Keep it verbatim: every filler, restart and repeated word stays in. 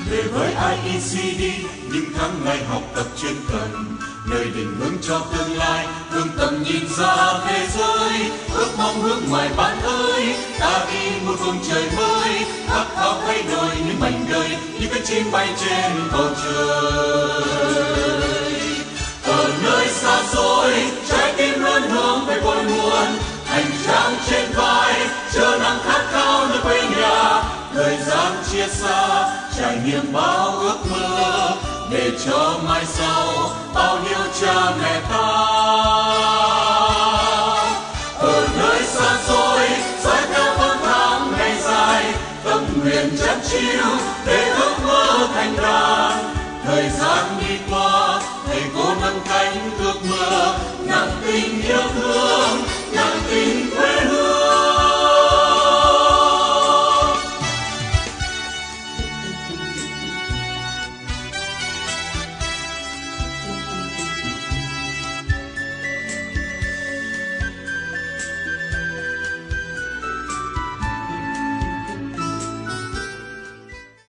Về với i e xê đê, những tháng ngày học tập chuyên cần, nơi định hướng cho tương lai, hướng tầm nhìn ra thế giới. Ước mong hướng ngoài bạn ơi, ta đi một phương trời mới, khát khao thay đổi những mảnh đời như cánh chim bay trên bầu trời. Ở nơi xa xôi, trái tim luôn hướng về cội nguồn, hành trang trên vai, chờ nắng khát khao nơi quê nhà. Thời gian chia xa, trải nghiệm bao ước mơ, để cho mai sau bao nhiêu cha mẹ ta. Ở nơi xa xôi, dõi theo tháng tháng ngày dài, tâm nguyện chăn chiu để ước mơ thành đàn. Thời gian đi qua, thầy cô nâng cánh ước mơ, nặng tình yêu thương, nặng tình